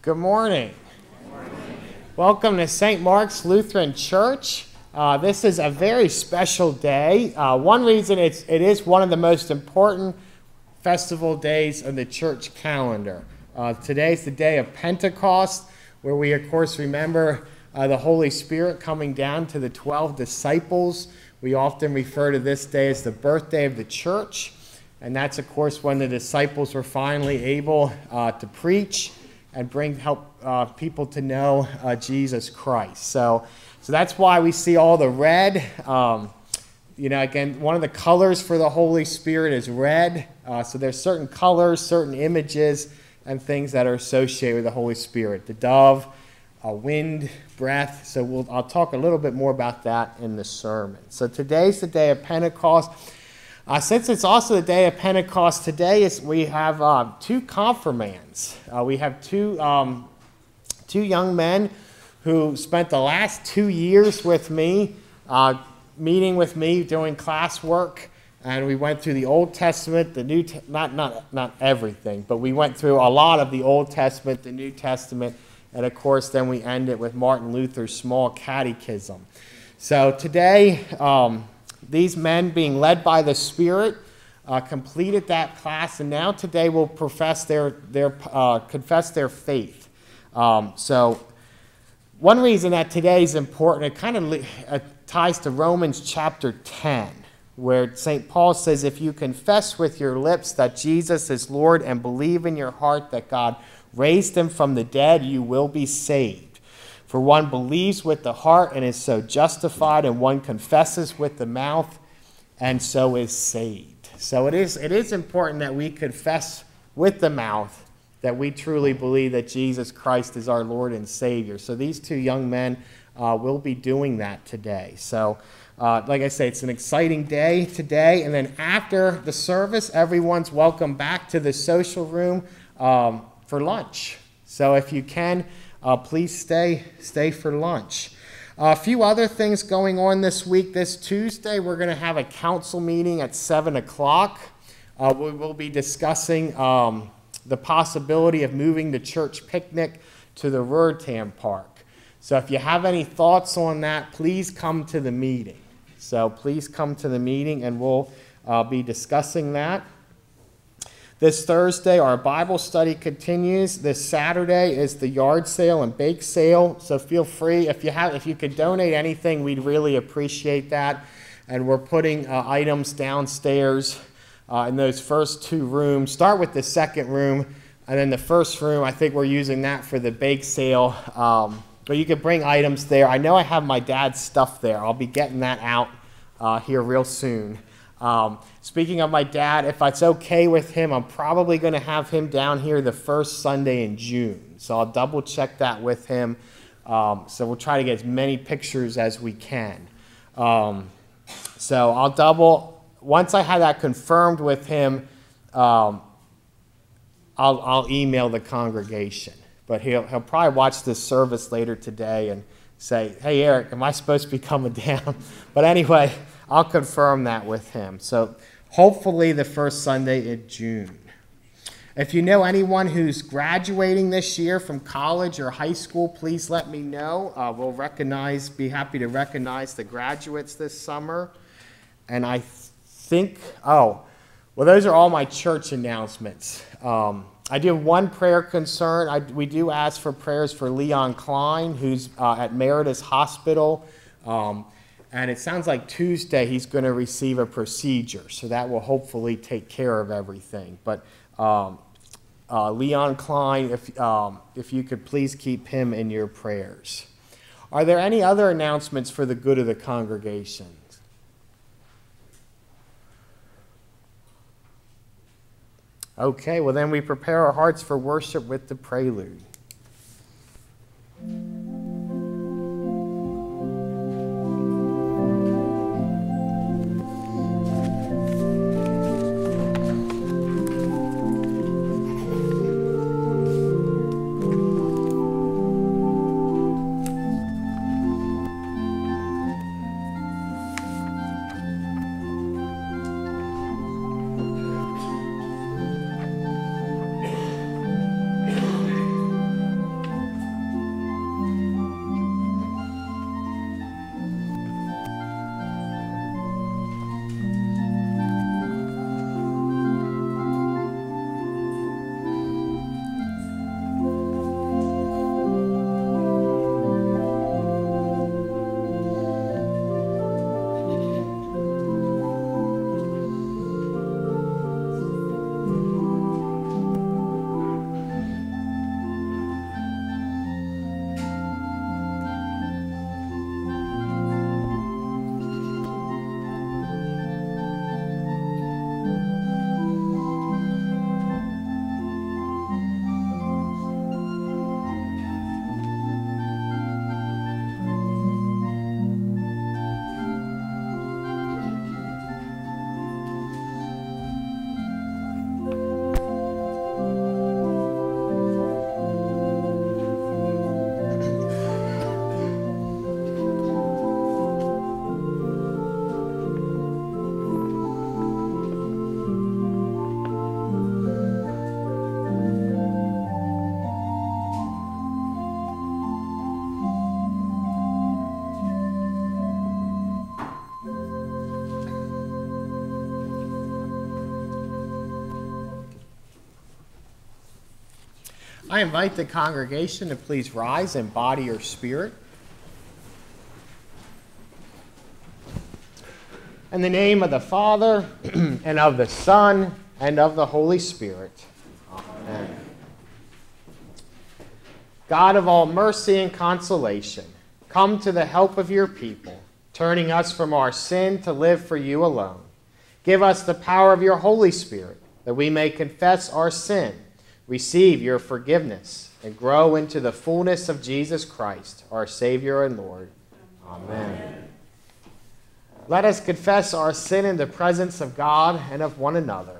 Good morning. Welcome to St. Mark's Lutheran Church. This is a very special day. One reason it is one of the most important festival days of the church calendar. Today's the day of Pentecost, where we, of course, remember the Holy Spirit coming down to the 12 disciples. We often refer to this day as the birthday of the church, and that's, of course, when the disciples were finally able to preach and help people to know Jesus Christ. So that's why we see all the red. Again, one of the colors for the Holy Spirit is red. So there's certain colors, certain images, and things that are associated with the Holy Spirit. The dove, wind, breath. So I'll talk a little bit more about that in the sermon. So today's the day of Pentecost. Since it's also the day of Pentecost, we have two confirmands. We have two young men who spent the last 2 years with me, meeting with me, doing classwork, and we went through the Old Testament, the New not everything, but we went through a lot of the Old Testament, the New Testament, and of course then we ended with Martin Luther's Small Catechism. So today, these men, being led by the Spirit, completed that class, and now today will confess their faith. So one reason that today is important, it kind of ties to Romans chapter 10, where St. Paul says, if you confess with your lips that Jesus is Lord and believe in your heart that God raised him from the dead, you will be saved. For one believes with the heart and is so justified, and one confesses with the mouth and so is saved. So it is important that we confess with the mouth that we truly believe that Jesus Christ is our Lord and Savior. So these two young men will be doing that today. So like I say, it's an exciting day today. And then after the service, everyone's welcome back to the social room for lunch. So if you can, please stay for lunch. A few other things going on this week. This Tuesday, we're going to have a council meeting at 7 o'clock. We will be discussing the possibility of moving the church picnic to the Rurtam Park. So if you have any thoughts on that, please come to the meeting. So please come to the meeting, and we'll be discussing that. This Thursday, our Bible study continues. This Saturday is the yard sale and bake sale. So feel free, if you could donate anything, we'd really appreciate that. And we're putting items downstairs in those first two rooms. Start with the second room, and then the first room, I think we're using that for the bake sale. But you could bring items there. I know I have my dad's stuff there. I'll be getting that out here real soon. Speaking of my dad, if it's okay with him, I'm probably going to have him down here the first Sunday in June. So I'll double check that with him. So we'll try to get as many pictures as we can. So once I have that confirmed with him, I'll email the congregation. But he'll probably watch this service later today and say, hey, Eric, am I supposed to be coming down? But anyway, I'll confirm that with him. So hopefully the first Sunday in June. If you know anyone who's graduating this year from college or high school, please let me know. We'll be happy to recognize the graduates this summer. And I think, those are all my church announcements. I do have one prayer concern. We do ask for prayers for Leon Klein, who's at Meritus Hospital. And it sounds like Tuesday he's going to receive a procedure, so that will hopefully take care of everything. But Leon Klein, if you could please keep him in your prayers. Are there any other announcements for the good of the congregation? Okay, well then we prepare our hearts for worship with the prelude. I invite the congregation to please rise in body or spirit. In the name of the Father, and of the Son, and of the Holy Spirit. Amen. God of all mercy and consolation, come to the help of your people, turning us from our sin to live for you alone. Give us the power of your Holy Spirit, that we may confess our sin, receive your forgiveness, and grow into the fullness of Jesus Christ, our Savior and Lord. Amen. Let us confess our sin in the presence of God and of one another.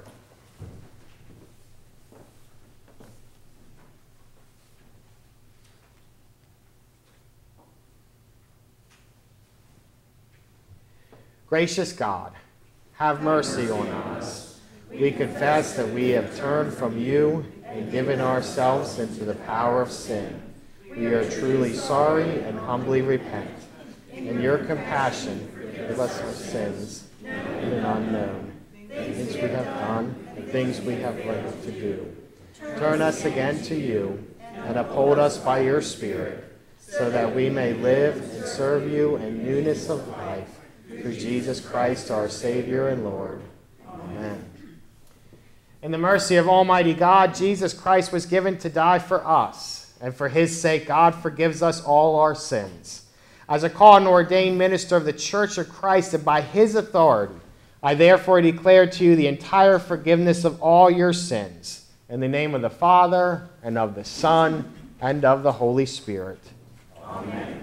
Gracious God, have mercy on us. We confess that we have turned from you and given ourselves into the power of sin. We are truly sorry and humbly repent. In your compassion, forgive us our sins, known and unknown, things we have done and things we have learned to do. Turn us again to you and uphold us by your Spirit, so that we may live and serve you in newness of life, through Jesus Christ, our Savior and Lord. Amen. In the mercy of Almighty God, Jesus Christ was given to die for us, and for his sake God forgives us all our sins. As a called and ordained minister of the Church of Christ, and by his authority, I therefore declare to you the entire forgiveness of all your sins. In the name of the Father, and of the Son, and of the Holy Spirit. Amen.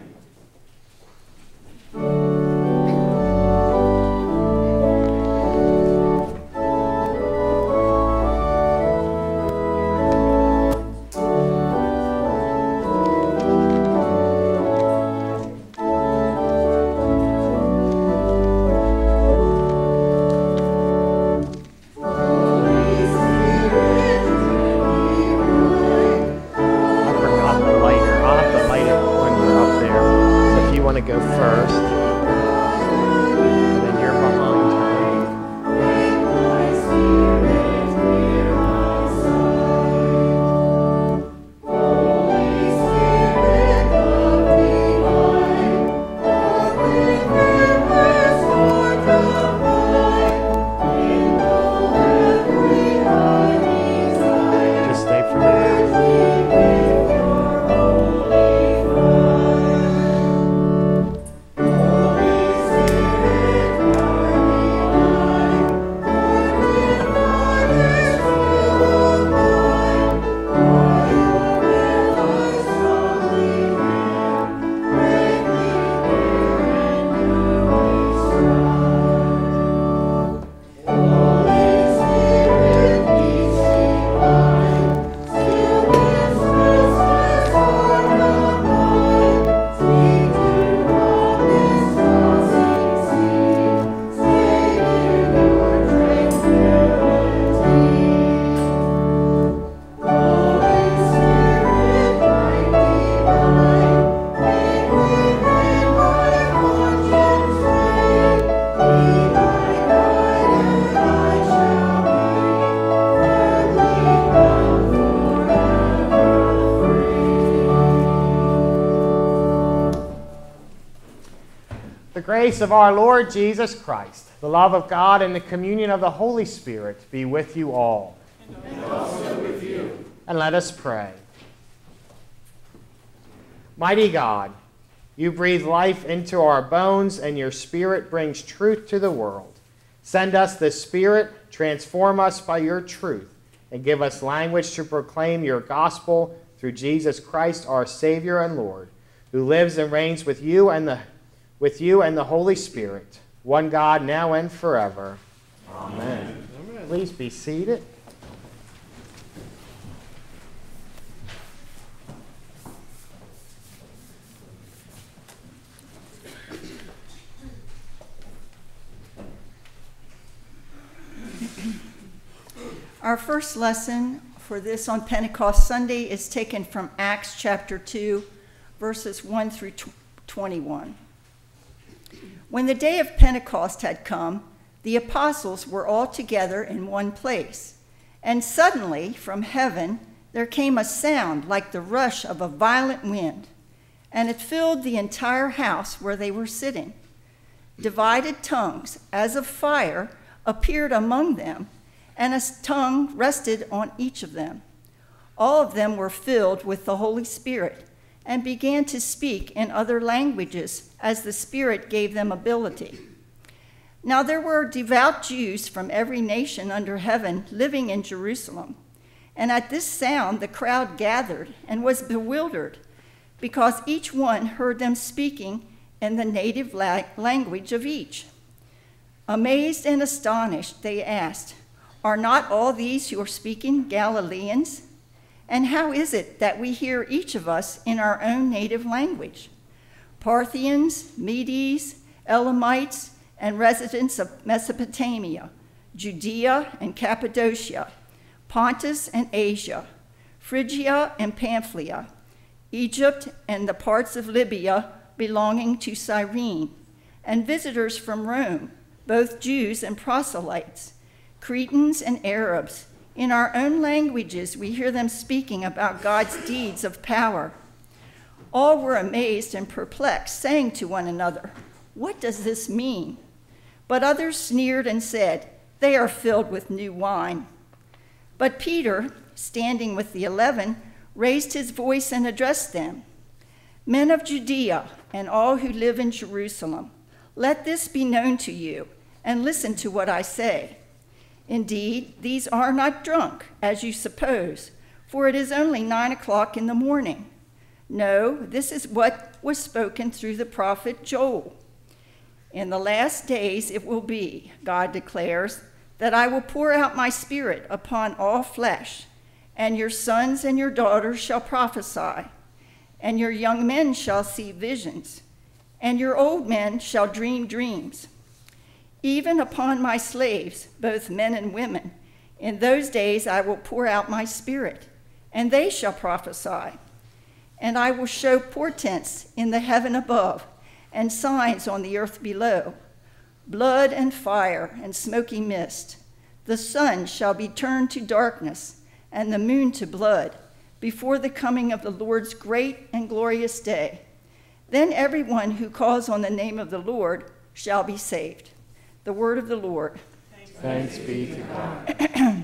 The grace of our Lord Jesus Christ, the love of God, and the communion of the Holy Spirit be with you all. And also with you. And let us pray. Mighty God, you breathe life into our bones, and your Spirit brings truth to the world. Send us the Spirit, transform us by your truth, and give us language to proclaim your gospel through Jesus Christ, our Savior and Lord, who lives and reigns with you and the Holy Spirit, one God, now and forever. Amen. Amen. Please be seated. Our first lesson for this on Pentecost Sunday is taken from Acts chapter 2, verses 1 through 21. When the day of Pentecost had come, the apostles were all together in one place, and suddenly from heaven there came a sound like the rush of a violent wind, and it filled the entire house where they were sitting. Divided tongues, as of fire, appeared among them, and a tongue rested on each of them. All of them were filled with the Holy Spirit and began to speak in other languages as the Spirit gave them ability. Now there were devout Jews from every nation under heaven living in Jerusalem. And at this sound the crowd gathered and was bewildered, because each one heard them speaking in the native language of each. Amazed and astonished, they asked, "Are not all these who are speaking Galileans? And how is it that we hear each of us in our own native language? Parthians, Medes, Elamites, and residents of Mesopotamia, Judea and Cappadocia, Pontus and Asia, Phrygia and Pamphylia, Egypt and the parts of Libya belonging to Cyrene, and visitors from Rome, both Jews and proselytes, Cretans and Arabs. In our own languages we hear them speaking about God's deeds of power." All were amazed and perplexed, saying to one another, "What does this mean?" But others sneered and said, "They are filled with new wine." But Peter, standing with the 11, raised his voice and addressed them. "Men of Judea and all who live in Jerusalem, let this be known to you, and listen to what I say. Indeed, these are not drunk, as you suppose, for it is only 9 o'clock in the morning. No, this is what was spoken through the prophet Joel. In the last days it will be, God declares, that I will pour out my Spirit upon all flesh, and your sons and your daughters shall prophesy, and your young men shall see visions, and your old men shall dream dreams. Even upon my slaves, both men and women, in those days I will pour out my Spirit, and they shall prophesy. And I will show portents in the heaven above, and signs on the earth below, blood and fire and smoky mist. The sun shall be turned to darkness, and the moon to blood, before the coming of the Lord's great and glorious day. Then everyone who calls on the name of the Lord shall be saved." The word of the Lord. Thanks be to God.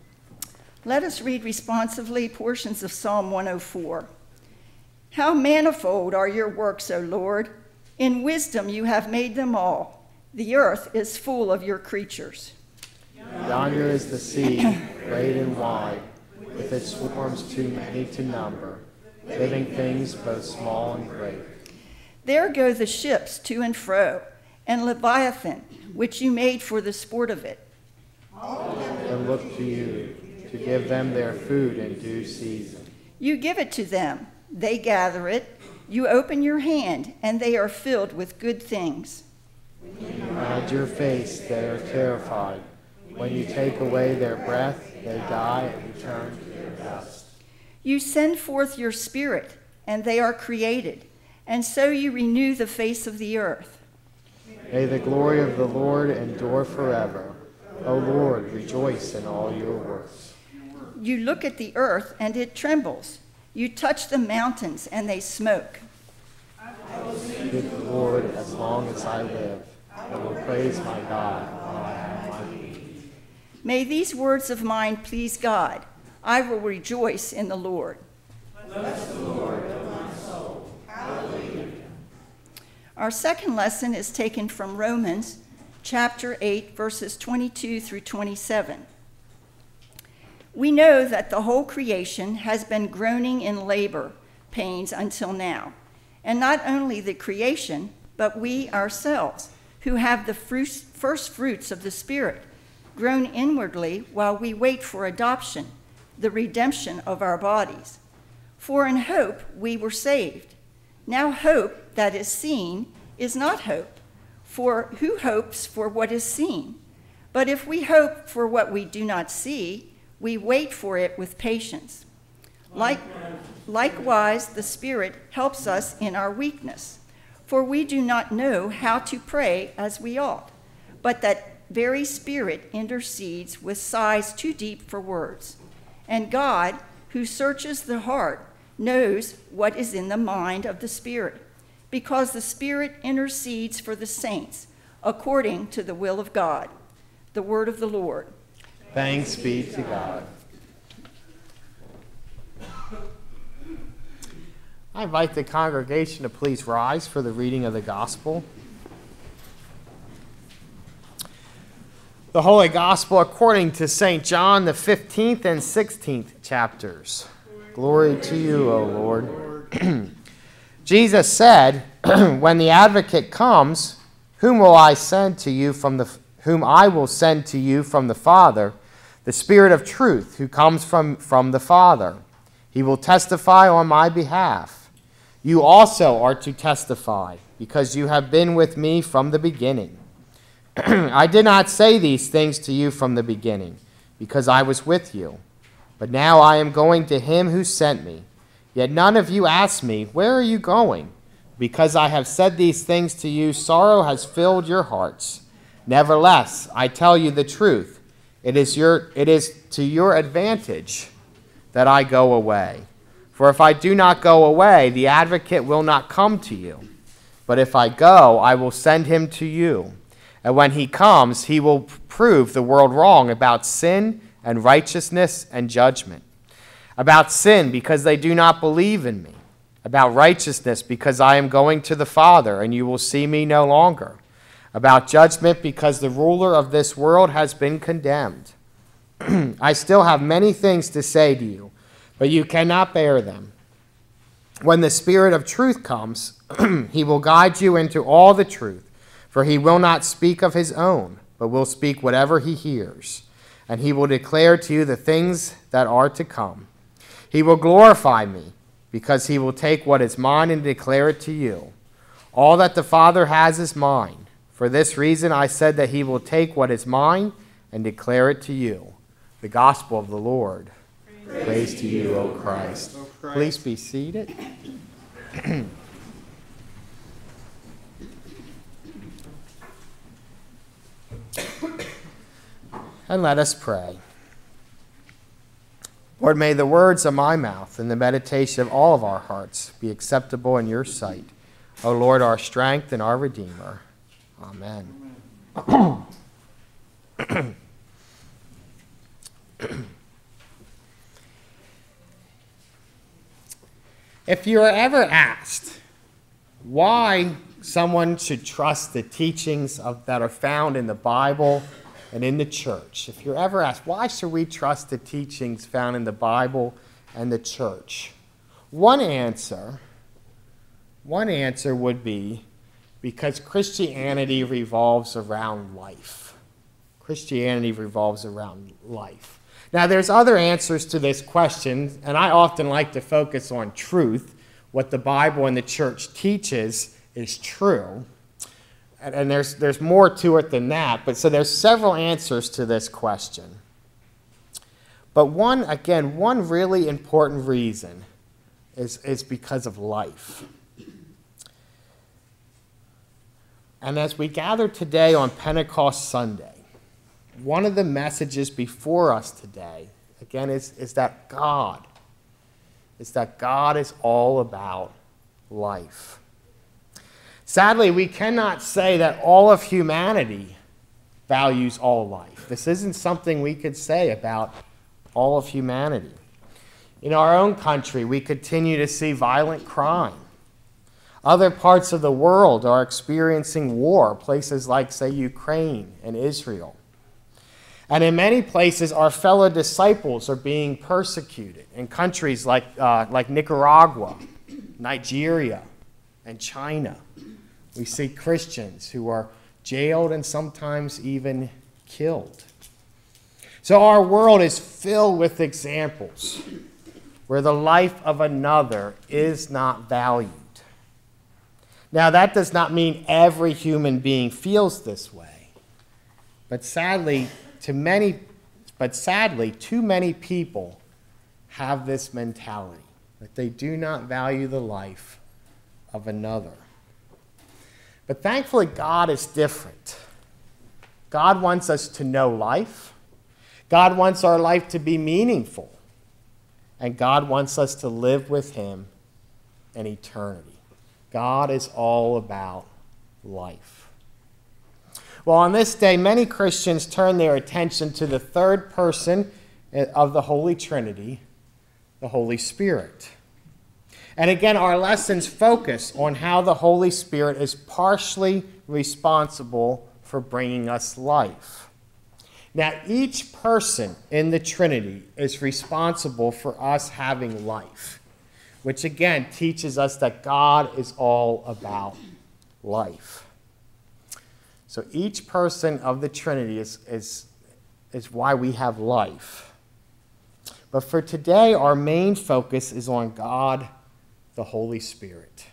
Let us read responsively portions of Psalm 104. "How manifold are your works, O Lord! In wisdom you have made them all. The earth is full of your creatures. Yonder is the sea, great and wide, with its swarms too many to number, living things both small and great. There go the ships to and fro, and Leviathan, which you made for the sport of it. And look to you, to give them their food in due season. You give it to them, they gather it. You open your hand, and they are filled with good things. At your face they are terrified. When you take away their breath, they die and return to their dust. You send forth your Spirit, and they are created, and so you renew the face of the earth. May the glory of the Lord endure forever. O Lord, rejoice in all your works. You look at the earth, and it trembles. You touch the mountains, and they smoke. I will sing to the Lord as long as I live. I will praise my God while I have my being. May these words of mine please God. I will rejoice in the Lord. Bless the Lord, O my soul. Hallelujah. Our second lesson is taken from Romans chapter 8, verses 22 through 27. We know that the whole creation has been groaning in labor pains until now. And not only the creation, but we ourselves, who have the first fruits of the Spirit, groan inwardly while we wait for adoption, the redemption of our bodies. For in hope we were saved. Now hope that is seen is not hope, for who hopes for what is seen? But if we hope for what we do not see, we wait for it with patience. Likewise, the Spirit helps us in our weakness, for we do not know how to pray as we ought, but that very Spirit intercedes with sighs too deep for words. And God, who searches the heart, knows what is in the mind of the Spirit, because the Spirit intercedes for the saints according to the will of God. The word of the Lord. Thanks be to God. I invite the congregation to please rise for the reading of the gospel. The Holy Gospel according to St. John, the 15th and 16th chapters. Glory to you, O Lord. Jesus said, when the advocate comes, whom I will send to you from the Father, the Spirit of truth, who comes from the Father. He will testify on my behalf. You also are to testify, because you have been with me from the beginning. I did not say these things to you from the beginning, because I was with you. But now I am going to him who sent me. Yet none of you asked me, where are you going? Because I have said these things to you, sorrow has filled your hearts. Nevertheless, I tell you the truth. It is to your advantage that I go away. For if I do not go away, the advocate will not come to you. But if I go, I will send him to you. And when he comes, he will prove the world wrong about sin and righteousness and judgment. About sin, because they do not believe in me. About righteousness, because I am going to the Father, and you will see me no longer. About judgment, because the ruler of this world has been condemned. I still have many things to say to you, but you cannot bear them. When the Spirit of truth comes, he will guide you into all the truth, for he will not speak of his own, but will speak whatever he hears, and he will declare to you the things that are to come. He will glorify me, because he will take what is mine and declare it to you. All that the Father has is mine. For this reason I said that he will take what is mine and declare it to you. The gospel of the Lord. Praise to you, O Christ. Please be seated. And let us pray. Lord, may the words of my mouth and the meditation of all of our hearts be acceptable in your sight. O Lord, our strength and our Redeemer. Amen. If you are ever asked why someone should trust the teachings that are found in the Bible and in the church, if you're ever asked, why should we trust the teachings found in the Bible and the church? One answer would be because Christianity revolves around life. Christianity revolves around life. Now, there's other answers to this question, and I often like to focus on truth. What the Bible and the church teaches is true. And there's more to it than that, but so there's several answers to this question. But one really important reason is because of life. And as we gather today on Pentecost Sunday, one of the messages before us today, again, is that God is all about life. Sadly, we cannot say that all of humanity values all life. This isn't something we could say about all of humanity. In our own country, we continue to see violent crime. Other parts of the world are experiencing war, places like, say, Ukraine and Israel. And in many places, our fellow disciples are being persecuted in countries like Nicaragua, Nigeria, and China. We see Christians who are jailed and sometimes even killed. So our world is filled with examples where the life of another is not valued. Now, that does not mean every human being feels this way. But sadly, too many people have this mentality, that they do not value the life of another. But thankfully, God is different. God wants us to know life. God wants our life to be meaningful. and God wants us to live with him in eternity. God is all about life. Well, on this day, many Christians turn their attention to the third person of the Holy Trinity, the Holy Spirit. And again, our lessons focus on how the Holy Spirit is partially responsible for bringing us life. Now, each person in the Trinity is responsible for us having life, which again teaches us that God is all about life. So each person of the Trinity is why we have life. But for today, our main focus is on God, the Holy Spirit.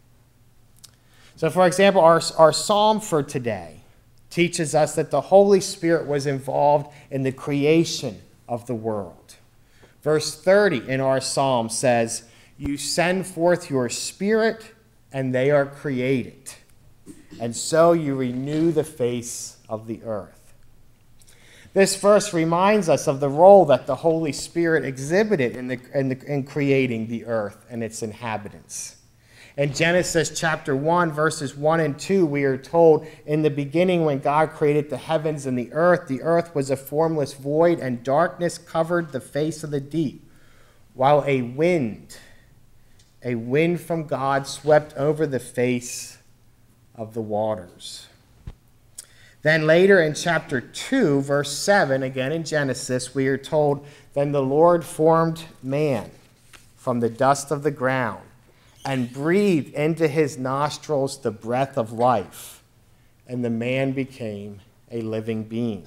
So for example, our psalm for today teaches us that the Holy Spirit was involved in the creation of the world. Verse 30 in our psalm says, "You send forth your Spirit, and they are created, and so you renew the face of the earth." This verse reminds us of the role that the Holy Spirit exhibited in creating the earth and its inhabitants. In Genesis chapter 1, verses 1 and 2, we are told, "In the beginning when God created the heavens and the earth was a formless void, and darkness covered the face of the deep, while a wind from God swept over the face of the waters." Then later in chapter 2, verse 7, again in Genesis, we are told, "Then the Lord formed man from the dust of the ground and breathed into his nostrils the breath of life, and the man became a living being."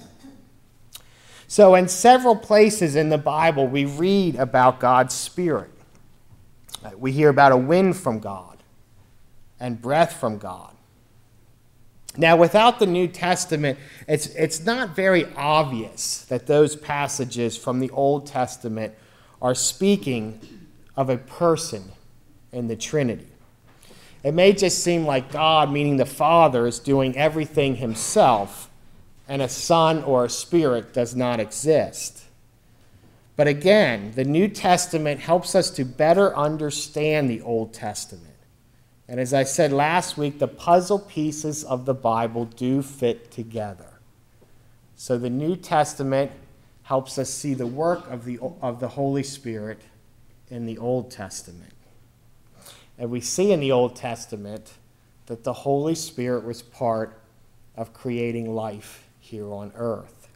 So in several places in the Bible, we read about God's Spirit. We hear about a wind from God and breath from God. Now, without the New Testament, it's not very obvious that those passages from the Old Testament are speaking of a person in the Trinity. It may just seem like God, meaning the Father, is doing everything himself, and a Son or a Spirit does not exist. But again, the New Testament helps us to better understand the Old Testament. And as I said last week, the puzzle pieces of the Bible do fit together. So the New Testament helps us see the work of the Holy Spirit in the Old Testament. And we see in the Old Testament that the Holy Spirit was part of creating life here on earth.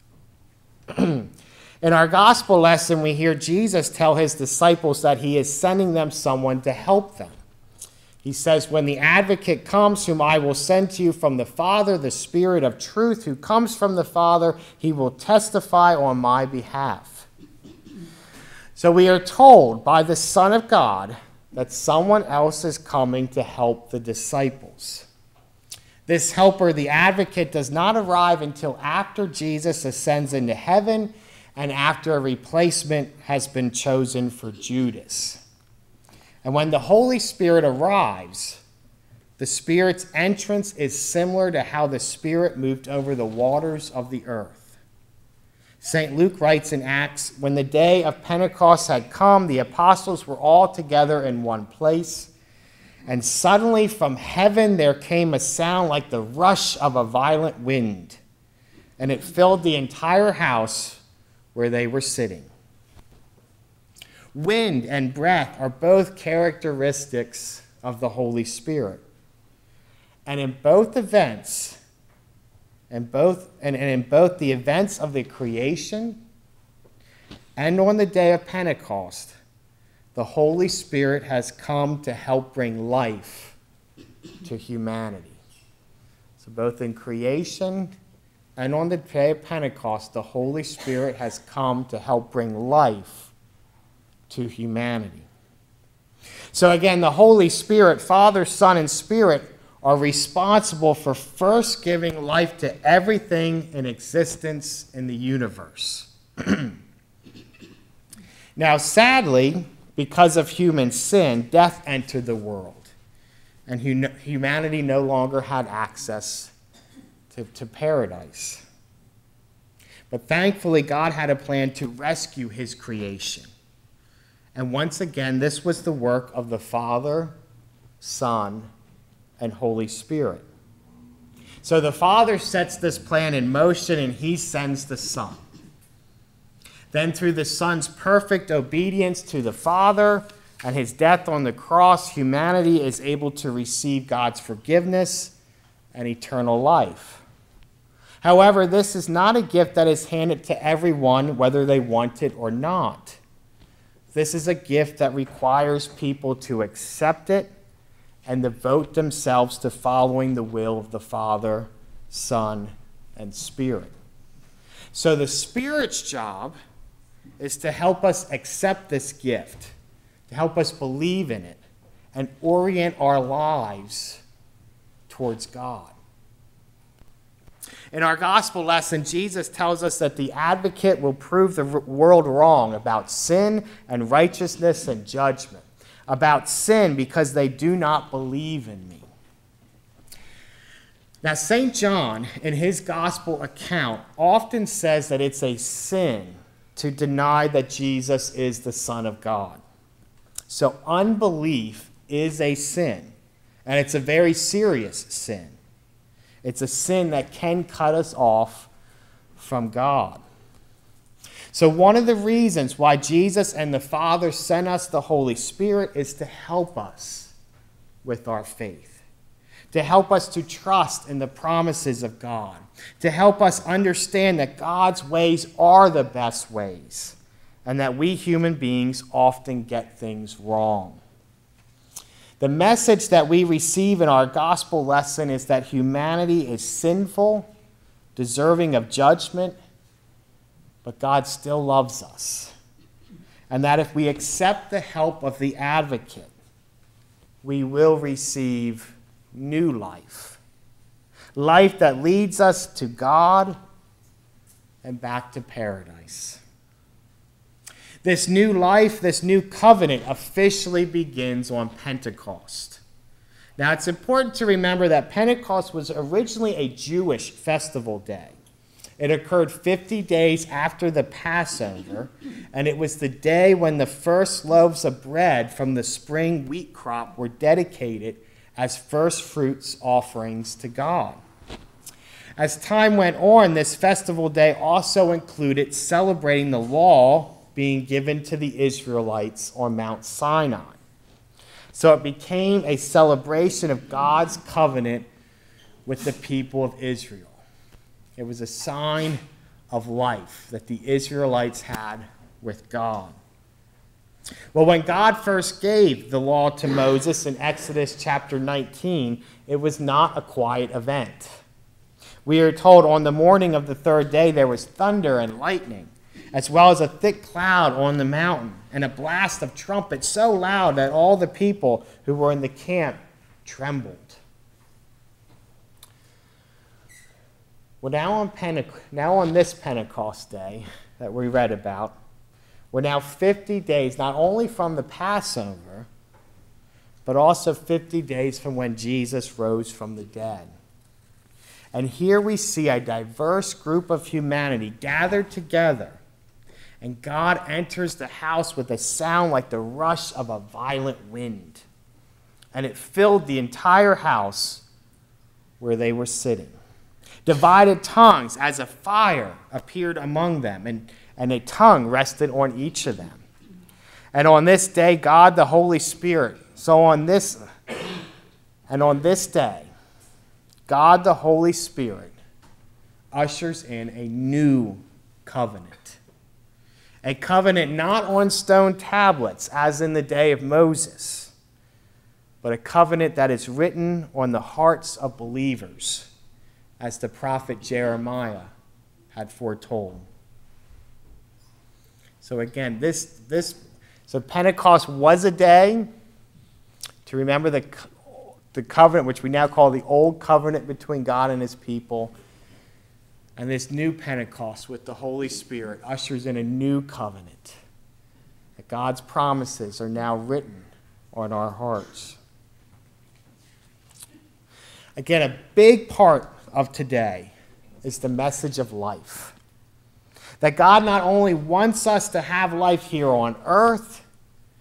In our gospel lesson, we hear Jesus tell his disciples that he is sending them someone to help them. He says, "When the advocate comes, whom I will send to you from the Father, the Spirit of truth who comes from the Father, he will testify on my behalf." So we are told by the Son of God that someone else is coming to help the disciples. This helper, the advocate, does not arrive until after Jesus ascends into heaven and after a replacement has been chosen for Judas. And when the Holy Spirit arrives, the Spirit's entrance is similar to how the Spirit moved over the waters of the earth. St. Luke writes in Acts, "When the day of Pentecost had come, the apostles were all together in one place, and suddenly from heaven there came a sound like the rush of a violent wind, and it filled the entire house where they were sitting." Wind and breath are both characteristics of the Holy Spirit. And in both events, in both the events of the creation and on the day of Pentecost, the Holy Spirit has come to help bring life to humanity. So both in creation and on the day of Pentecost, the Holy Spirit has come to help bring life to humanity. So again, the Holy Spirit, Father, Son, and Spirit are responsible for first giving life to everything in existence in the universe. Now, sadly, because of human sin, death entered the world, and humanity no longer had access to paradise. But thankfully, God had a plan to rescue his creation. And once again, this was the work of the Father, Son, and Holy Spirit. So the Father sets this plan in motion, and he sends the Son. Then through the Son's perfect obedience to the Father and his death on the cross, humanity is able to receive God's forgiveness and eternal life. However, this is not a gift that is handed to everyone, whether they want it or not. This is a gift that requires people to accept it and devote themselves to following the will of the Father, Son, and Spirit. So the Spirit's job is to help us accept this gift, to help us believe in it, and orient our lives towards God. In our gospel lesson, Jesus tells us that the advocate will prove the world wrong about sin and righteousness and judgment. About sin because they do not believe in me. Now, St. John, in his gospel account, often says that it's a sin to deny that Jesus is the Son of God. So unbelief is a sin, and it's a very serious sin. It's a sin that can cut us off from God. So one of the reasons why Jesus and the Father sent us the Holy Spirit is to help us with our faith, to help us to trust in the promises of God, to help us understand that God's ways are the best ways, and that we human beings often get things wrong. The message that we receive in our gospel lesson is that humanity is sinful, deserving of judgment, but God still loves us. And that if we accept the help of the advocate, we will receive new life. Life that leads us to God and back to paradise. This new life, this new covenant officially begins on Pentecost. Now, it's important to remember that Pentecost was originally a Jewish festival day. It occurred 50 days after the Passover, and it was the day when the first loaves of bread from the spring wheat crop were dedicated as first fruits offerings to God. As time went on, this festival day also included celebrating the law being given to the Israelites on Mount Sinai. So it became a celebration of God's covenant with the people of Israel. It was a sign of life that the Israelites had with God. Well, when God first gave the law to Moses in Exodus chapter 19, it was not a quiet event. We are told on the morning of the third day there was thunder and lightning, as well as a thick cloud on the mountain, and a blast of trumpets so loud that all the people who were in the camp trembled. Well, now on this Pentecost day that we read about, we're now 50 days, not only from the Passover, but also 50 days from when Jesus rose from the dead. And here we see a diverse group of humanity gathered together, and God enters the house with a sound like the rush of a violent wind. And it filled the entire house where they were sitting. Divided tongues as a fire appeared among them, and a tongue rested on each of them. And on this day, God the Holy Spirit, on this day, God the Holy Spirit ushers in a new covenant. A covenant not on stone tablets, as in the day of Moses, but a covenant that is written on the hearts of believers, as the prophet Jeremiah had foretold. So again, so Pentecost was a day to remember the covenant, which we now call the Old Covenant between God and his people. And this new Pentecost with the Holy Spirit ushers in a new covenant. That God's promises are now written on our hearts. Again, a big part of today is the message of life. That God not only wants us to have life here on earth,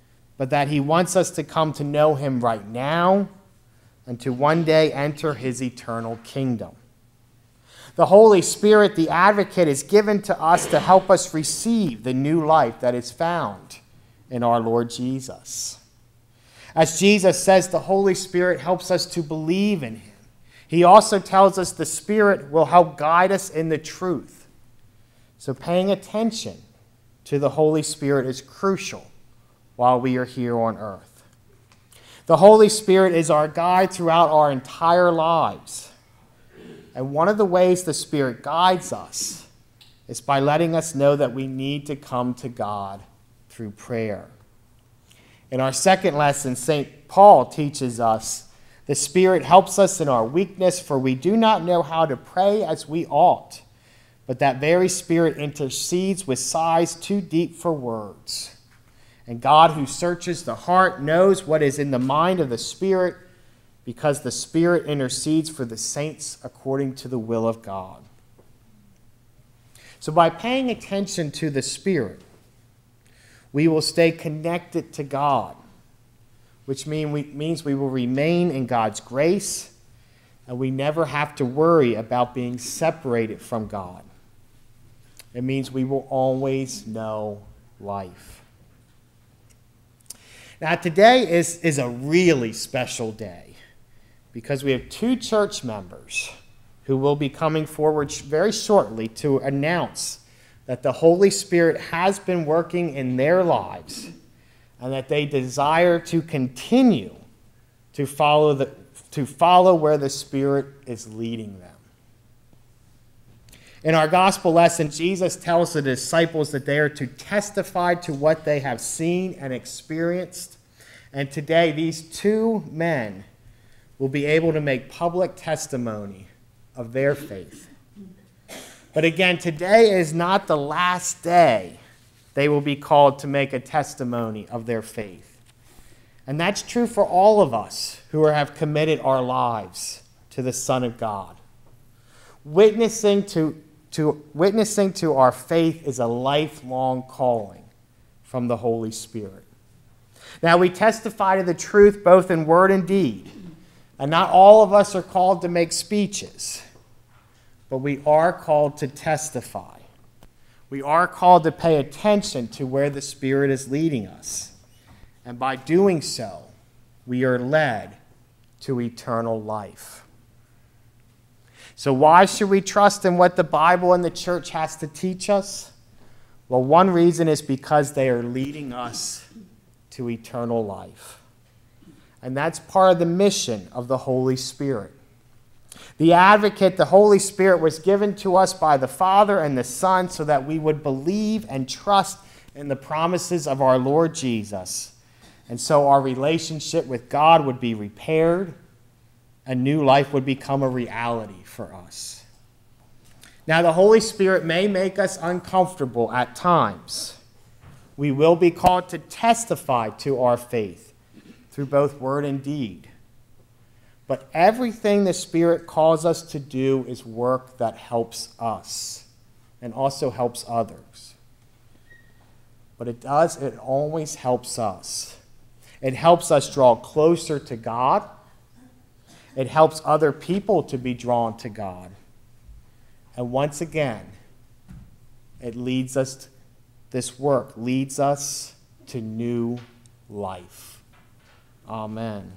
but that he wants us to come to know him right now and to one day enter his eternal kingdom. The Holy Spirit, the advocate, is given to us to help us receive the new life that is found in our Lord Jesus. As Jesus says, the Holy Spirit helps us to believe in him. He also tells us the Spirit will help guide us in the truth. So paying attention to the Holy Spirit is crucial while we are here on earth. The Holy Spirit is our guide throughout our entire lives. And one of the ways the Spirit guides us is by letting us know that we need to come to God through prayer. In our second lesson, St. Paul teaches us the Spirit helps us in our weakness, for we do not know how to pray as we ought, but that very Spirit intercedes with sighs too deep for words. And God, who searches the heart, knows what is in the mind of the Spirit, because the Spirit intercedes for the saints according to the will of God. So by paying attention to the Spirit, we will stay connected to God, which means we will remain in God's grace, and we never have to worry about being separated from God. It means we will always know life. Now, today is a really special day because we have two church members who will be coming forward very shortly to announce that the Holy Spirit has been working in their lives and that they desire to continue to follow where the Spirit is leading them. In our gospel lesson, Jesus tells the disciples that they are to testify to what they have seen and experienced. And today, these two men will be able to make public testimony of their faith. But again, today is not the last day they will be called to make a testimony of their faith. And that's true for all of us who have committed our lives to the Son of God. Witnessing to our faith is a lifelong calling from the Holy Spirit. Now, we testify to the truth both in word and deed. And not all of us are called to make speeches, but we are called to testify. We are called to pay attention to where the Spirit is leading us. And by doing so, we are led to eternal life. So why should we trust in what the Bible and the church has to teach us? Well, one reason is because they are leading us to eternal life. And that's part of the mission of the Holy Spirit. The advocate, the Holy Spirit, was given to us by the Father and the Son so that we would believe and trust in the promises of our Lord Jesus. And so our relationship with God would be repaired, and new life would become a reality for us. Now, the Holy Spirit may make us uncomfortable at times. We will be called to testify to our faith through both word and deed. But everything the Spirit calls us to do is work that helps us and also helps others. But it always helps us. It helps us draw closer to God. It helps other people to be drawn to God. And once again, this work leads us to new life. Amen.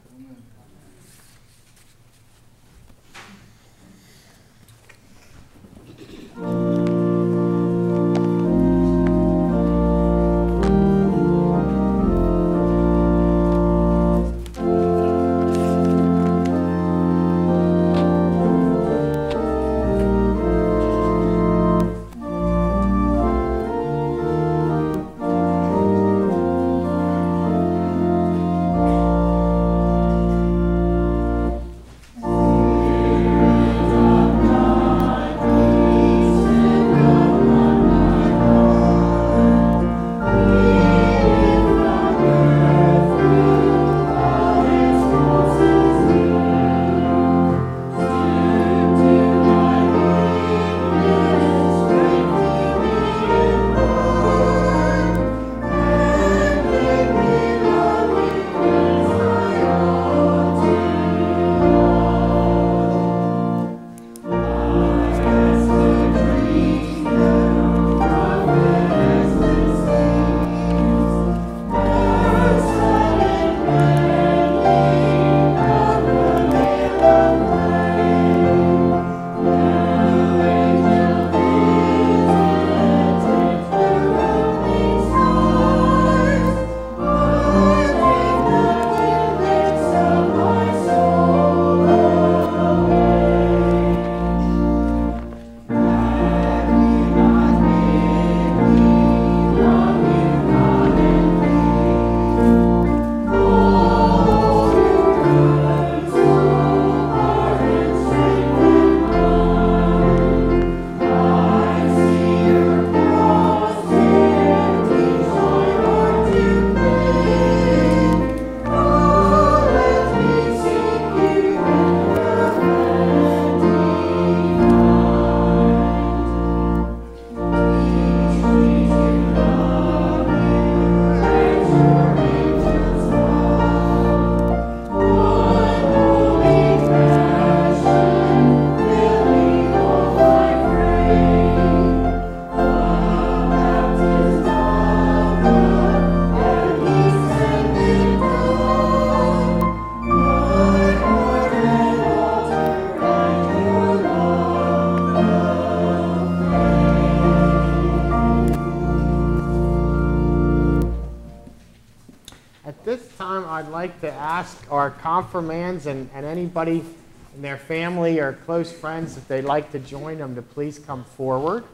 time, I'd like to ask our confirmands and anybody in their family or close friends, if they'd like to join them, to please come forward.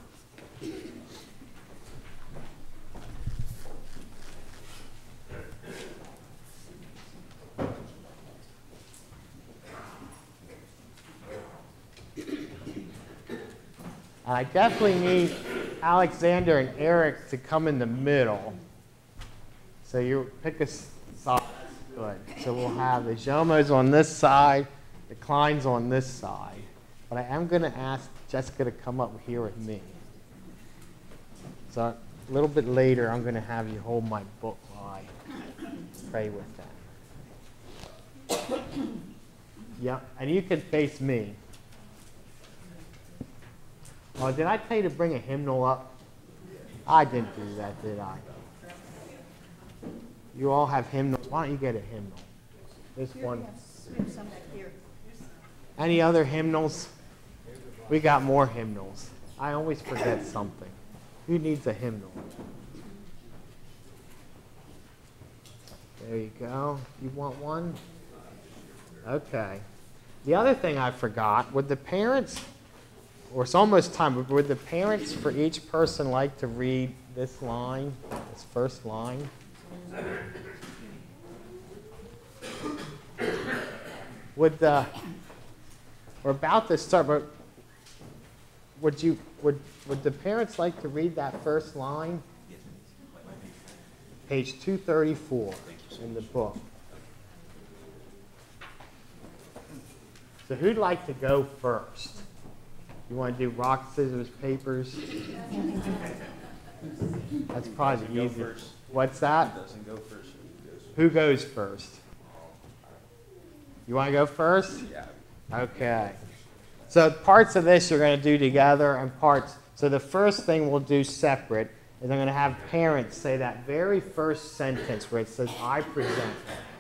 I definitely need Alexander and Eric to come in the middle. So you pick a side. Good. So we'll have the Jomos on this side, the Kleins on this side. But I am going to ask Jessica to come up here with me. So a little bit later, I'm going to have you hold my book while I pray with them. Yep. And you can face me. Oh, did I tell you to bring a hymnal up? I didn't do that, did I? You all have hymnals. Why don't you get a hymnal? This one. Any other hymnals? We got more hymnals. I always forget something. Who needs a hymnal? There you go. You want one? Okay. The other thing I forgot, would the parents... or it's almost time, but would the parents for each person like to read this line, this first line? We're about to start, but would the parents like to read that first line? Page 234 in the book. So who'd like to go first? You want to do rock, scissors, papers? That's probably easy. What's that? Doesn't go first. Who goes first? You want to go first? Yeah. Okay. So parts of this you're going to do together and parts. So the first thing we'll do separate is I'm going to have parents say that very first sentence where it says, I present.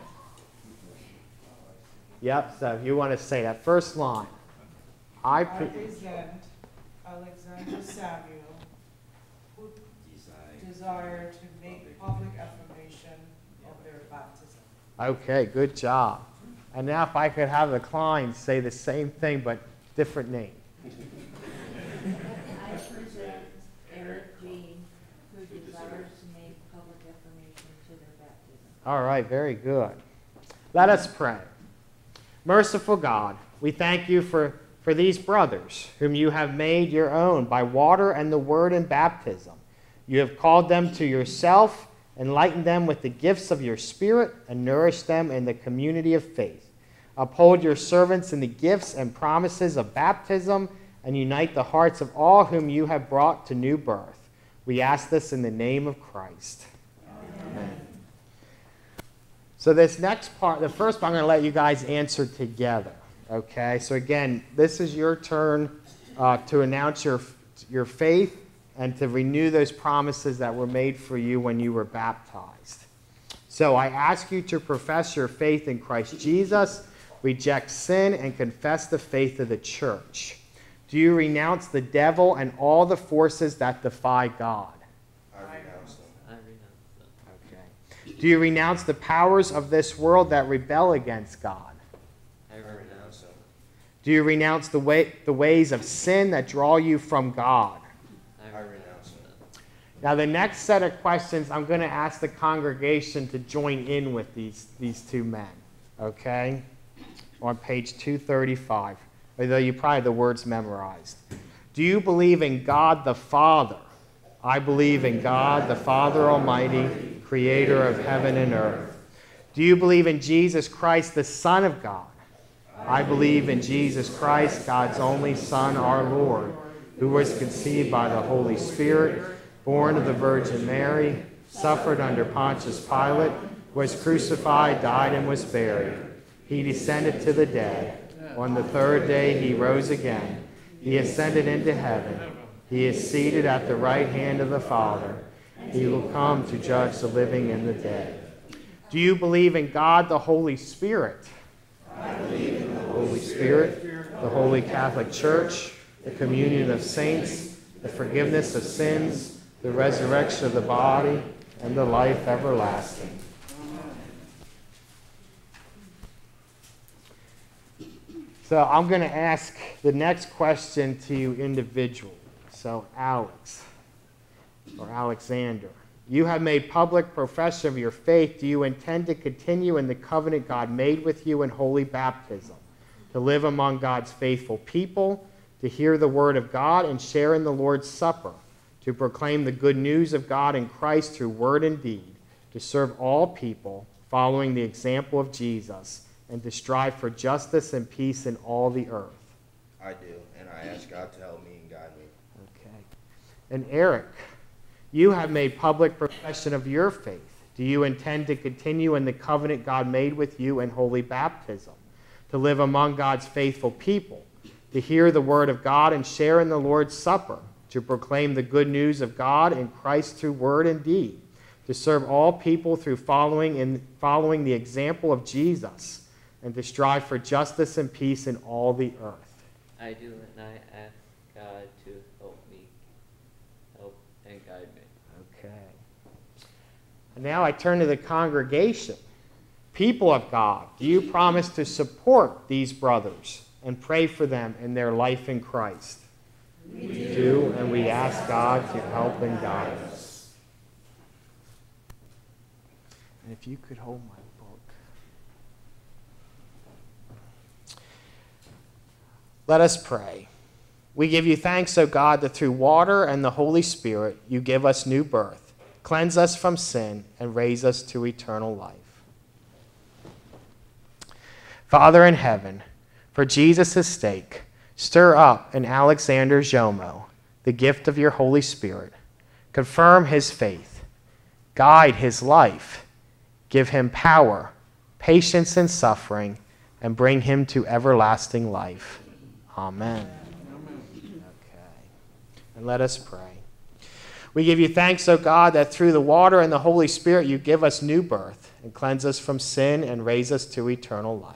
Yep, so if you want to say that first line. I present Alexander Samuel, who desire to make public affirmation of their baptism. Okay, good job. And now if I could have the Kleins say the same thing but different name. I present Eric Jean, who desires to make public affirmation to their baptism. All right, very good. Let us pray. Merciful God, we thank you for these brothers whom you have made your own by water and the word in baptism. You have called them to yourself, enlightened them with the gifts of your Spirit, and nourished them in the community of faith. Uphold your servants in the gifts and promises of baptism, and unite the hearts of all whom you have brought to new birth. We ask this in the name of Christ. Amen. So this next part, the first part, I'm going to let you guys answer together. Okay, so again, this is your turn to announce your faith and to renew those promises that were made for you when you were baptized. So I ask you to profess your faith in Christ Jesus, reject sin, and confess the faith of the church. Do you renounce the devil and all the forces that defy God? I renounce them. Okay. Do you renounce the powers of this world that rebel against God? I renounce them. Do you renounce the ways of sin that draw you from God? I renounce them. Now, the next set of questions, I'm going to ask the congregation to join in with these two men, okay? On page 235, although you probably have the words memorized. Do you believe in God the Father? I believe in God the Father Almighty, creator of heaven and earth. Do you believe in Jesus Christ, the Son of God? I believe in Jesus Christ, God's only Son, our Lord, who was conceived by the Holy Spirit, born of the Virgin Mary, suffered under Pontius Pilate, was crucified, died, and was buried. He descended to the dead. On the third day he rose again. He ascended into heaven. He is seated at the right hand of the Father. He will come to judge the living and the dead. Do you believe in God the Holy Spirit? I believe in the Holy Spirit, the Holy Catholic Church, the communion of saints, the forgiveness of sins, the resurrection of the body, and the life everlasting. So I'm going to ask the next question to you individually. So Alex, or Alexander, you have made public profession of your faith. Do you intend to continue in the covenant God made with you in holy baptism, to live among God's faithful people, to hear the word of God and share in the Lord's Supper, to proclaim the good news of God in Christ through word and deed, to serve all people, following the example of Jesus, and to strive for justice and peace in all the earth? I do, and I ask God to help me and guide me. Okay. And Eric, you have made public profession of your faith. Do you intend to continue in the covenant God made with you in holy baptism, to live among God's faithful people, to hear the word of God and share in the Lord's Supper, to proclaim the good news of God in Christ through word and deed, to serve all people through following the example of Jesus, and to strive for justice and peace in all the earth? I do, and I ask God to help and guide me. Okay. And now I turn to the congregation. People of God, do you promise to support these brothers and pray for them in their life in Christ? We do, and we ask God to help and guide us. And if you could hold my book. Let us pray. We give you thanks, O God, that through water and the Holy Spirit you give us new birth, cleanse us from sin, and raise us to eternal life. Father in heaven, for Jesus' sake, stir up in Alexander Jomo the gift of your Holy Spirit. Confirm his faith. Guide his life. Give him power, patience in suffering, and bring him to everlasting life. Amen. Okay. And let us pray. We give you thanks, O God, that through the water and the Holy Spirit you give us new birth and cleanse us from sin and raise us to eternal life.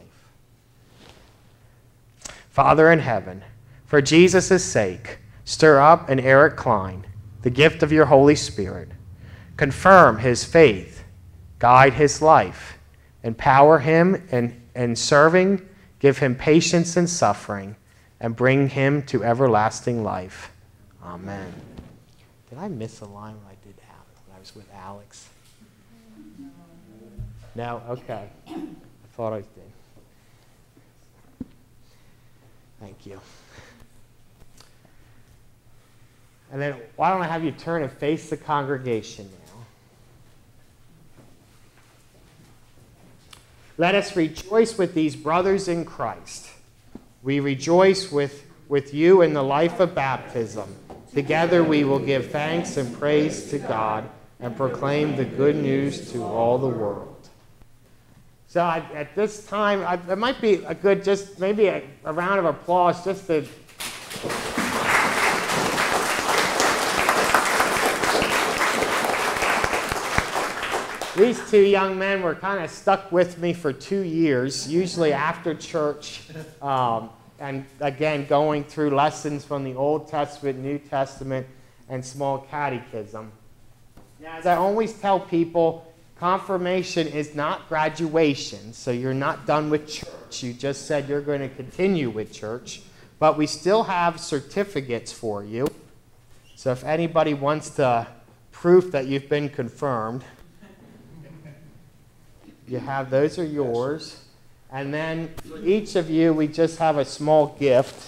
Father in heaven, for Jesus' sake, stir up in Eric Klein the gift of your Holy Spirit. Confirm his faith, guide his life, empower him in serving, give him patience in suffering, and bring him to everlasting life. Amen. Did I miss a line when I did when I was with Alex? No? Okay. I thought I did. Thank you. And then why don't I have you turn and face the congregation now? Let us rejoice with these brothers in Christ. We rejoice with you in the life of baptism. Together we will give thanks and praise to God and proclaim the good news to all the world. So at this time, it might be a good, just maybe a round of applause just to... These two young men were kind of stuck with me for 2 years, usually after church, and again, going through lessons from the Old Testament, New Testament, and small catechism. Now, as I always tell people, confirmation is not graduation, so you're not done with church. You just said you're going to continue with church, but we still have certificates for you. So if anybody wants to proof that you've been confirmed, you have, those are yours. And then for each of you, we just have a small gift.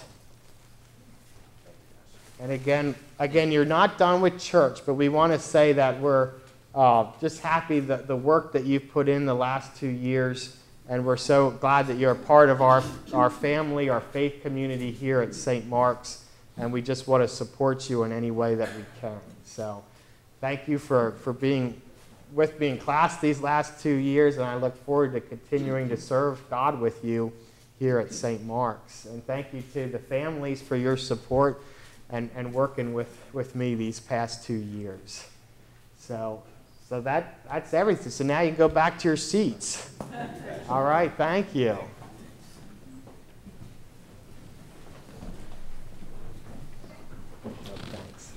And again, you're not done with church, but we want to say that we're just happy that the work that you've put in the last 2 years, and we're so glad that you're a part of our family, our faith community here at St. Mark's, and we just want to support you in any way that we can. So thank you for being with me in class these last 2 years, and I look forward to continuing to serve God with you here at St. Mark's. And thank you to the families for your support and working with me these past 2 years. So that's everything. So now you can go back to your seats. All right, thank you. Thanks.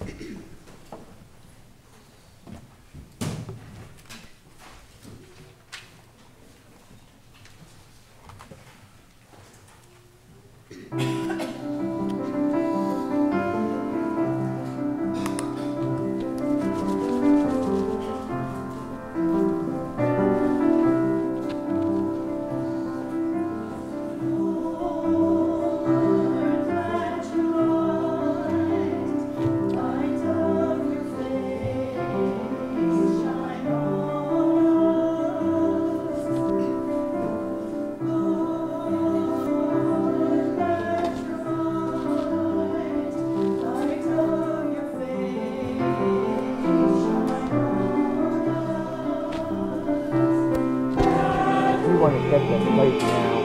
want to set that plate now.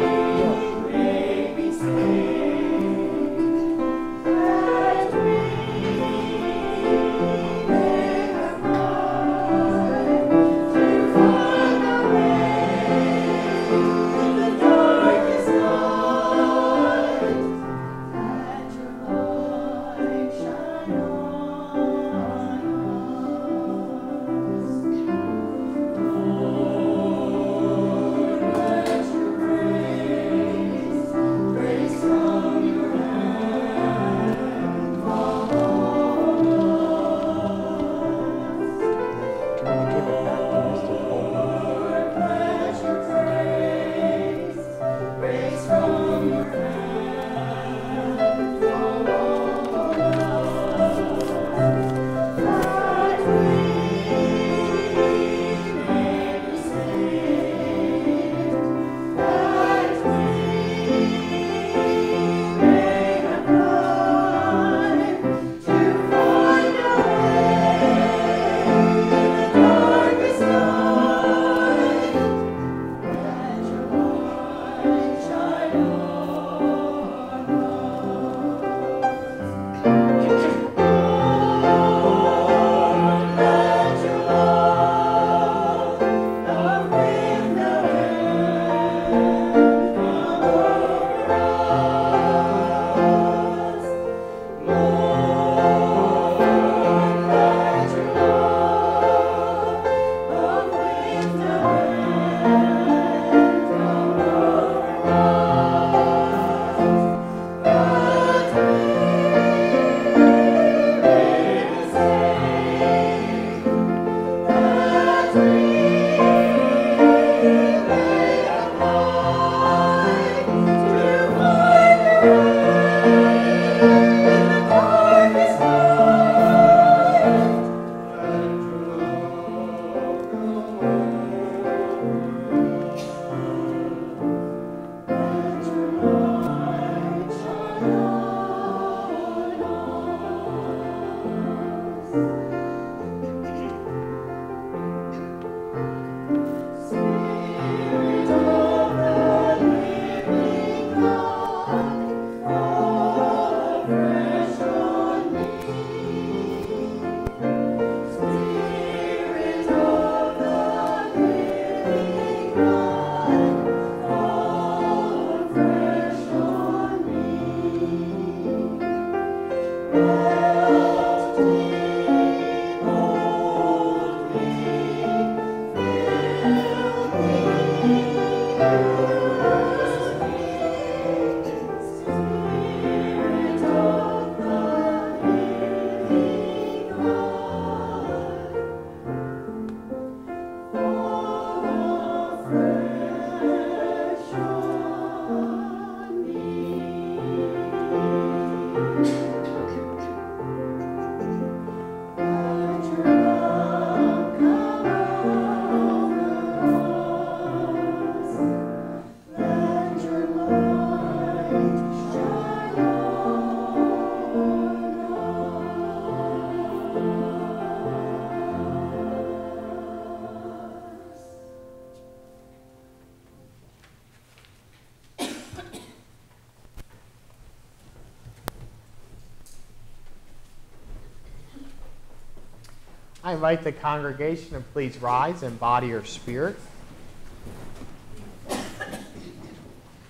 I invite the congregation to please rise in body or spirit.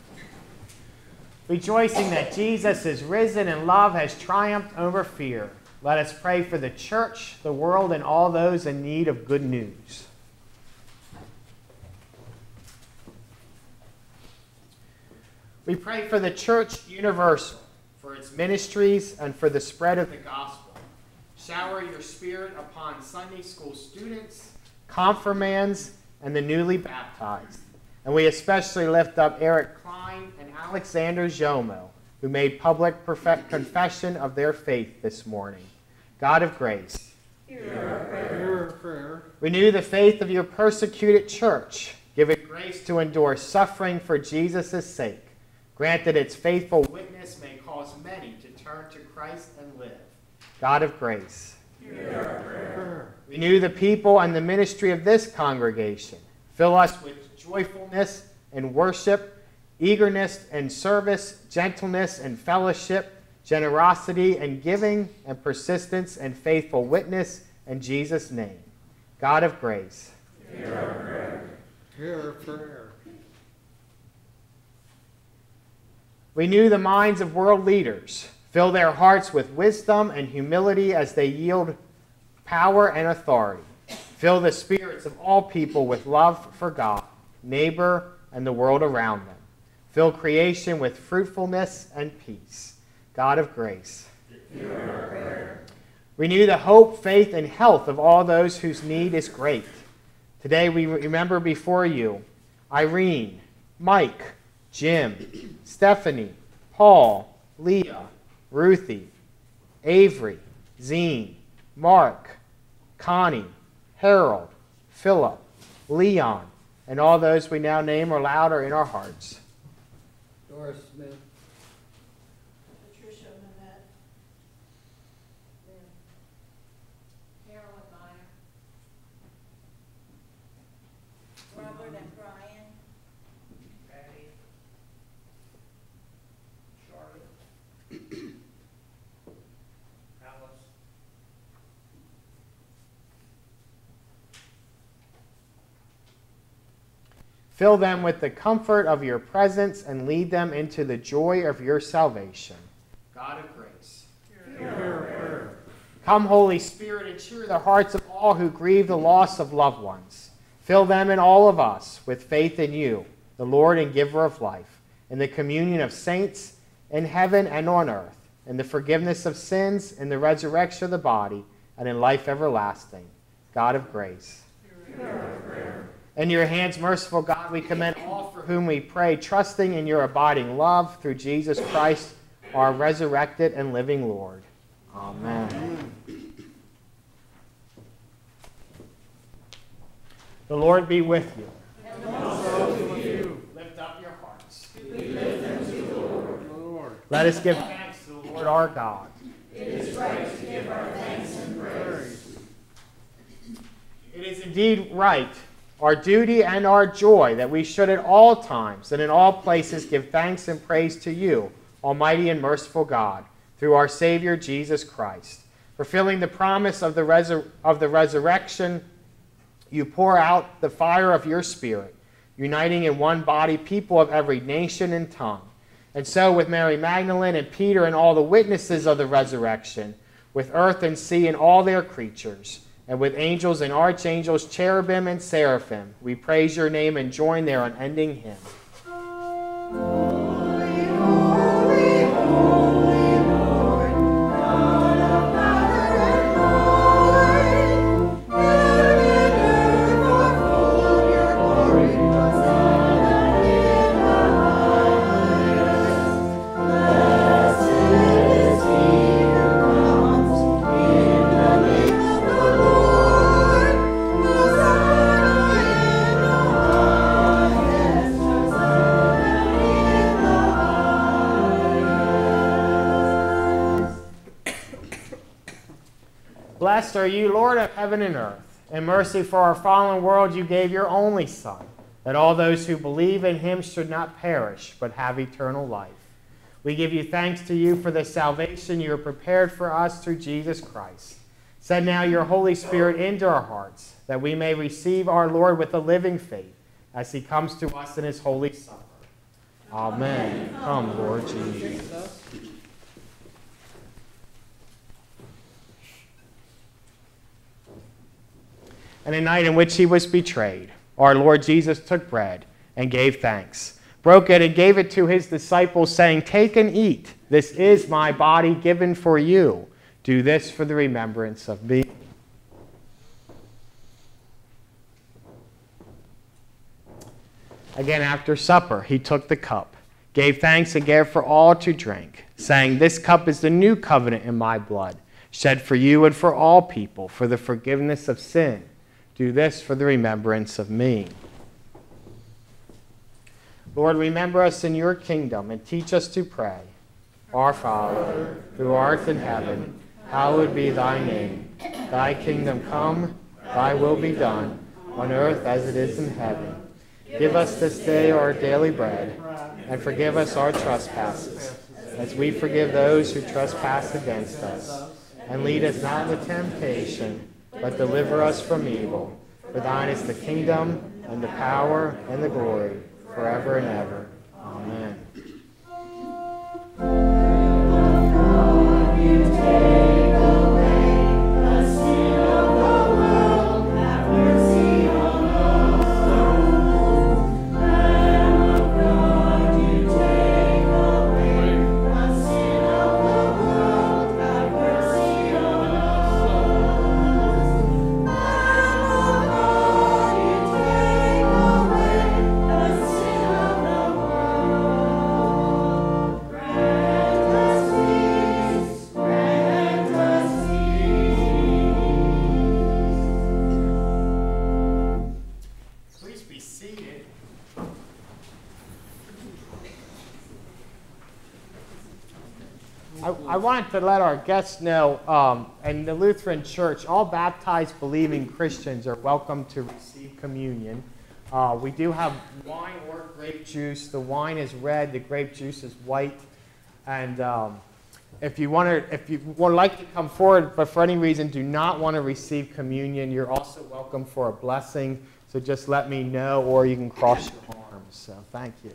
Rejoicing that Jesus is risen and love has triumphed over fear. Let us pray for the church, the world, and all those in need of good news. We pray for the Church Universal, for its ministries, and for the spread of the gospel. Shower your Spirit upon Sunday school students, confirmands, and the newly baptized. And we especially lift up Eric Klein and Alexander Jomo, who made public confession of their faith this morning. God of grace, hear our prayer. Renew the faith of your persecuted church. Give it grace to endure suffering for Jesus' sake. Grant that its faithful witness may cause many to turn to Christ and live. God of grace, hear our prayer. Renew the people and the ministry of this congregation. Fill us with joyfulness and worship, eagerness and service, gentleness and fellowship, generosity and giving, and persistence and faithful witness in Jesus' name. God of grace, hear our prayer. Hear our prayer. Renew the minds of world leaders. Fill their hearts with wisdom and humility as they yield power and authority. Fill the spirits of all people with love for God, neighbor, and the world around them. Fill creation with fruitfulness and peace. God of grace, hear our prayer. Renew the hope, faith, and health of all those whose need is great. Today we remember before you Irene, Mike, Jim, Stephanie, Paul, Leah, Ruthie, Avery, Zine, Mark, Connie, Harold, Philip, Leon, and all those we now name aloud are in our hearts. Doris Smith, Patricia Nanette, Carolyn Meyer, Robert and Brian, Patty, Charlotte, Alice, Fill them with the comfort of your presence and lead them into the joy of your salvation. God of grace, hear our prayer. Come, Holy Spirit, and cheer the hearts of all who grieve the loss of loved ones. Fill them and all of us with faith in you, the Lord and giver of life, in the communion of saints in heaven and on earth, in the forgiveness of sins, in the resurrection of the body, and in life everlasting. God of grace, hear our prayer. In your hands, merciful God, we commend all for whom we pray, trusting in your abiding love through Jesus Christ, our resurrected and living Lord. Amen. The Lord be with you. and also with you. Lift up your hearts. We lift them to the Lord. Let us give thanks to the Lord our God. It is right to give our thanks and praise. It is indeed right, our duty and our joy, that we should at all times and in all places give thanks and praise to you, Almighty and merciful God, through our Savior Jesus Christ. Fulfilling the promise of the resurrection, you pour out the fire of your Spirit, uniting in one body people of every nation and tongue. And so with Mary Magdalene and Peter and all the witnesses of the resurrection, with earth and sea and all their creatures, and with angels and archangels, cherubim and seraphim, we praise your name and join their unending hymn. Holy, holy, holy Lord, God of power and might, heaven and earth are full of your glory. Hosanna in the highest. Blessed is he who comes in the name of the Lord. Hosanna in the highest. Hosanna in the highest. Blessed are you, Lord of heaven and earth. In mercy for our fallen world, you gave your only Son, that all those who believe in him should not perish, but have eternal life. We give you thanks to you for the salvation you have prepared for us through Jesus Christ. Send now your Holy Spirit into our hearts, that we may receive our Lord with a living faith, as he comes to us in his holy supper. Amen. Come, Lord Jesus. And the night in which he was betrayed, our Lord Jesus took bread and gave thanks, broke it and gave it to his disciples, saying, "Take and eat. This is my body given for you. Do this for the remembrance of me." Again, after supper, he took the cup, gave thanks, and gave for all to drink, saying, "This cup is the new covenant in my blood, shed for you and for all people, for the forgiveness of sin. Do this for the remembrance of me." Lord, remember us in your kingdom and teach us to pray. Our Father, who art in heaven, hallowed be thy name. Thy kingdom come, thy will be done, on earth as it is in heaven. Give us this day our daily bread, and forgive us our trespasses, as we forgive those who trespass against us. And lead us not into temptation, but deliver us from evil. For thine is the kingdom, and the power, and the glory, forever and ever. Amen. I wanted to let our guests know, in the Lutheran Church, all baptized believing Christians are welcome to receive communion. We do have wine or grape juice. The wine is red, the grape juice is white. And if you would like to come forward, but for any reason do not want to receive communion, you're also welcome for a blessing. So just let me know, or you can cross your arms. So thank you.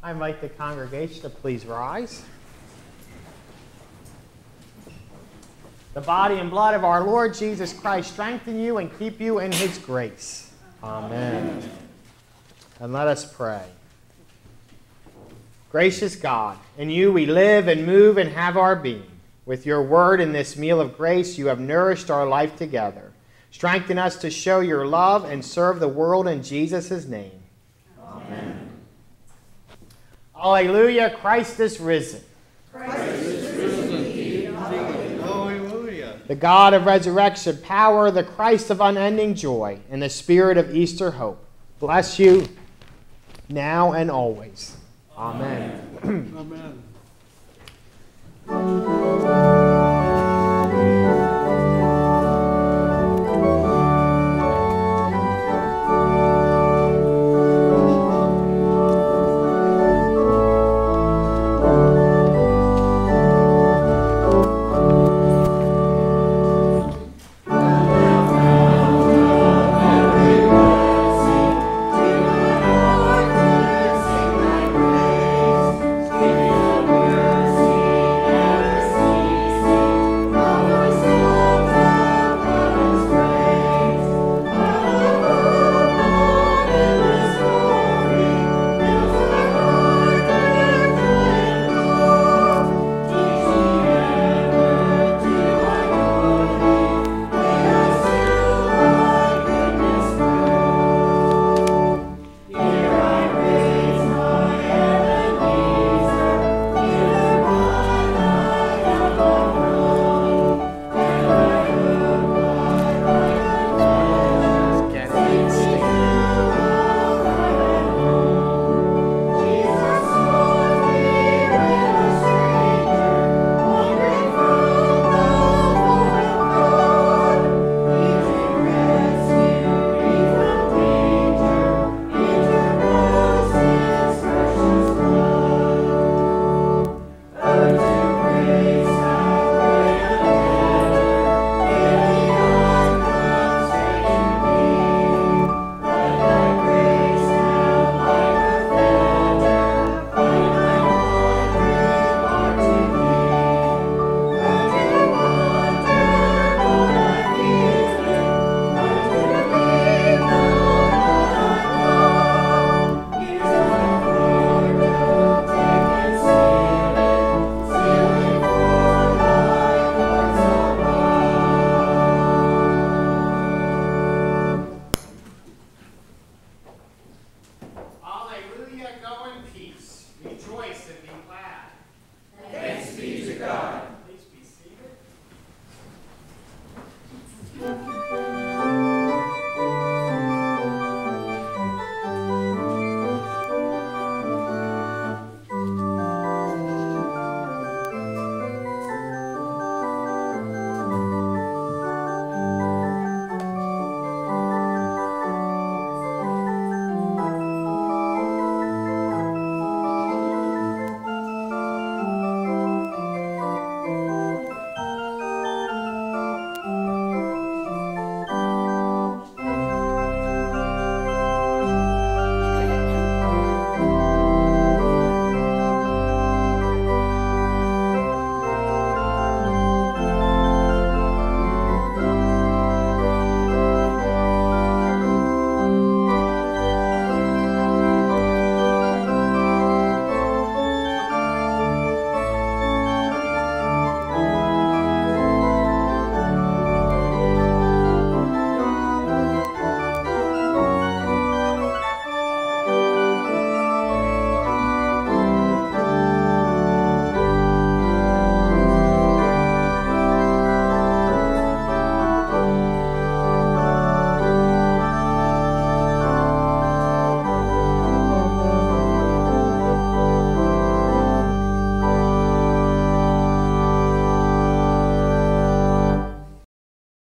I invite the congregation to please rise. The body and blood of our Lord Jesus Christ strengthen you and keep you in his grace. Amen. And let us pray. Gracious God, in you we live and move and have our being. With your word in this meal of grace, you have nourished our life together. Strengthen us to show your love and serve the world in Jesus' name. Amen. Alleluia, Christ is risen. Christ is risen indeed. Hallelujah. The God of resurrection power, the Christ of unending joy, and the Spirit of Easter hope, bless you now and always. Amen. Amen.